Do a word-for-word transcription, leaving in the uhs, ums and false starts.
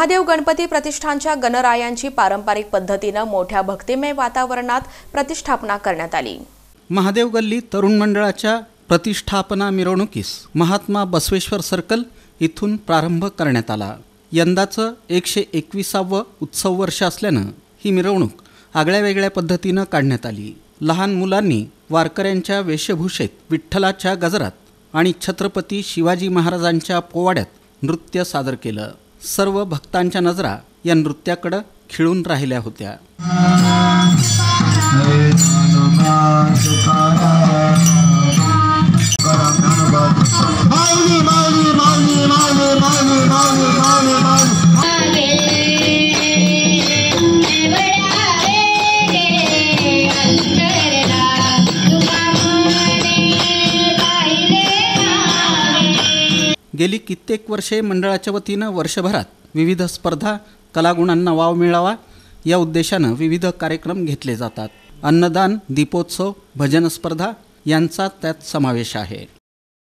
महादेव गणपती प्रतिष्ठानच्या गणरायांची पारंपरिक पद्धतीने मोठ्या भक्तिमय वातावरणात प्रतिष्ठापना करण्यात आली। महादेव गल्ली तरुण मंडळाच्या प्रतिष्ठापना मिरवणुकीस महात्मा बसवेश्वर सर्कल इथून प्रारंभ करण्यात आला। यंदाचं एकशे एकविसावं उत्सव वर्ष असल्यानं ही मिरवणूक आगळ्या वेगळ्या पद्धतीनं काढण्यात आली। लहान मुलांनी वारकऱ्यांच्या वेशभूषेत विठ्ठलाच्या गजरात आणि छत्रपती शिवाजी महाराजांच्या पोवाड्यात नृत्य सादर केलं। सर्व भक्तांच्या नजरा या नृत्याकडे खिळून राहिल्या होत्या। गेली कित्येक वर्षे मंडळाच्या वतीनं वर्षभरात विविध स्पर्धा, कलागुणांना वाव मिळावा या उद्देशानं विविध कार्यक्रम घेतले जातात। अन्नदान, दीपोत्सव, भजन स्पर्धा यांचा त्यात समावेश आहे।